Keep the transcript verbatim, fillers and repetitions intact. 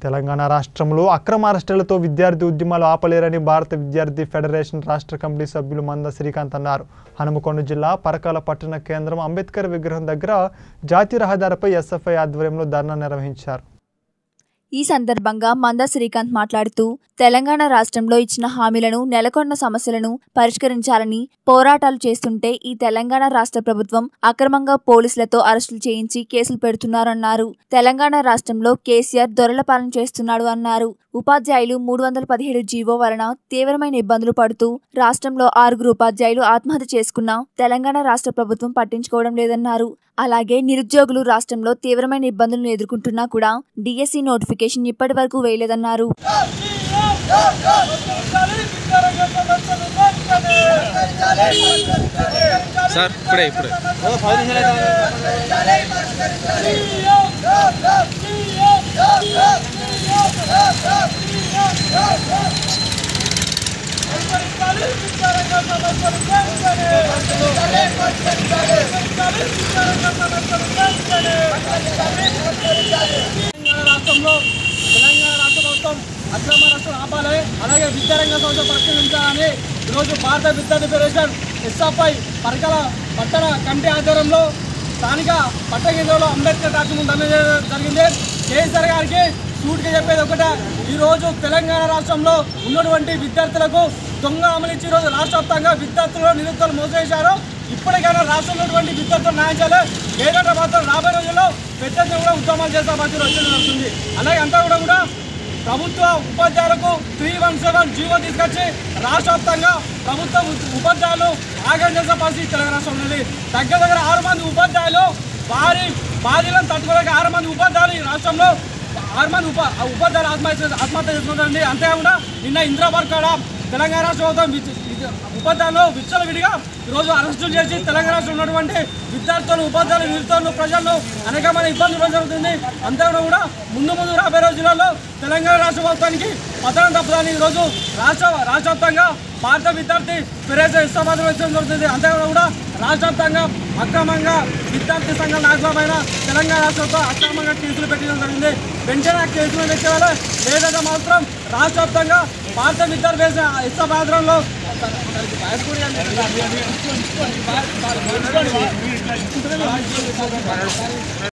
తెలంగాణ రాష్ట్రంలో అక్రమ అరెస్టులతో విద్యార్థి ఉద్యమాలు ఆపలేరని భారత విద్యార్థి ఫెడరేషన్ రాష్ట్ర కమిటీ సభ్యులు మంద శ్రీకాంత్ అన్నారు. హనుమకొండ జిల్లా పరకాల పట్టణ కేంద్రం అంబేద్కర్ విగ్రహం దగ్గర జాతీయ రహదారిపై ఎస్ఎఫ్ఐ ఆధ్వర్యంలో ధర్నా నిర్వహించారు. ఈ సందర్భంగా మంద శ్రీకాంత్ మాట్లాడుతూ తెలంగాణ రాష్ట్రంలో ఇచ్చిన హామీలను నెలకొన్న సమస్యలను పరిష్కరించాలని పోరాటాలు చేస్తుంటే ఈ తెలంగాణ రాష్ట్ర ప్రభుత్వం అక్రమంగా పోలీసులతో అరెస్టులు చేయించి కేసులు పెడుతున్నారన్నారు. తెలంగాణ రాష్ట్రంలో కేసీఆర్ దొరల పాలన చేస్తున్నాడు అన్నారు. ఉపాధ్యాయులు మూడు వందల పదిహేడు జీవో వలన తీవ్రమైన ఇబ్బందులు పడుతూ రాష్ట్రంలో ఆరుగురు ఉపాధ్యాయులు ఆత్మహత్య చేసుకున్నా తెలంగాణ రాష్ట్ర ప్రభుత్వం పట్టించుకోవడం లేదన్నారు. అలాగే నిరుద్యోగులు రాష్ట్రంలో తీవ్రమైన ఇబ్బందులను ఎదుర్కొంటున్నా కూడా డిఎస్సి నోటిఫికేషన్ ఇప్పటి వరకు వేయలేదన్నారు. సార్ ఇప్పుడే ఇప్పుడే రాష్ట్రంలో తెలంగాణ రాష్ట్ర ప్రభుత్వం అక్రమ అరెస్టులు ఆపాలి, అలాగే విద్యారంగ సంస్థ పరిష్కరించాలని ఈరోజు భారత విద్యార్థి ఫెడరేషన్ ఎస్ఎఫ్ఐ పరకాల పట్టణ కమిటీ ఆధ్వర్యంలో స్థానిక పట్టణ కేంద్రంలో అంబేద్కర్ రాజ్యం జరిగింది. కేసీఆర్ గారికి సూటిగా చెప్పేది ఒకటే, ఈరోజు తెలంగాణ రాష్ట్రంలో ఉన్నటువంటి విద్యార్థులకు దొంగ అమలించి ఈరోజు రాష్ట్ర వ్యాప్తంగా విద్యార్థులు నిరుద్యోగులు మోసం చేశారు. ఇప్పటికైనా రాష్ట్రంలో ఉన్నటువంటి విద్యార్థులు న్యాయం చేయాలి. లేదంటే మాత్రం రాబోయే రోజుల్లో పెద్ద కూడా ఉద్యమాలు చేసే బాధ్యత వచ్చేది జరుగుతుంది. అలాగే అంతా కూడా కూడా ప్రభుత్వ ఉపాధ్యాయులకు త్రీ వన్ సెవెన్ జీవో తీసుకొచ్చి రాష్ట్ర వ్యాప్తంగా ప్రభుత్వ ఉపాధ్యాయులు ఆగం చేసే పరిస్థితి తెలంగాణ రాష్ట్రం ఉన్నది. దగ్గర దగ్గర ఆరు మంది ఉపాధ్యాయులు వారి బాధ్యతలను తట్టుకోలేక ఆరు మంది ఉపాధ్యాయులు ఈ రాష్ట్రంలో ఆరు మంది ఉప ఉపాధ్యాయులు ఆత్మహత్య ఆత్మహత్య చేసుకుంటారండి. అంతేకాకుండా నిన్న ఇంద్రాబాద్ కాడ తెలంగాణ రాష్ట్ర ప్రభుత్వం ఉపాధ్యాయులు విచ్చలవిడిగా ఈరోజు అరెస్టులు చేసి తెలంగాణ రాష్ట్రంలో ఉన్నటువంటి విద్యార్థులు, ఉపాధ్యాయులు, నిరుద్యోగులు, ప్రజలను అనేకమైన ఇబ్బందులు జరుగుతుంది. అంతేకాకుండా కూడా ముందు ముందు రాబోయే రోజులలో తెలంగాణ రాష్ట్ర ప్రభుత్వానికి పతనం తప్పదని ఈరోజు రాష్ట్ర రాష్ట్ర వ్యాప్తంగా భారత విద్యార్థి ఫెడరేషన్ ఇస్తాబాద్ వచ్చడం జరుగుతుంది. అంతేకాకుండా కూడా రాష్ట్ర వ్యాప్తంగా అక్రమంగా విద్యార్థి సంఘాల నాయకులపైన తెలంగాణ రాష్ట్రంతో అక్రమంగా కేసులు పెట్టడం జరిగింది. వెంటనే ఆ కేసులు పెట్టేవాళ్ళు లేదంటే మాత్రం రాష్ట్ర వ్యాప్తంగా భారత విద్యార్థి ఫెడరేషన్ ఇస్తాబాద్లో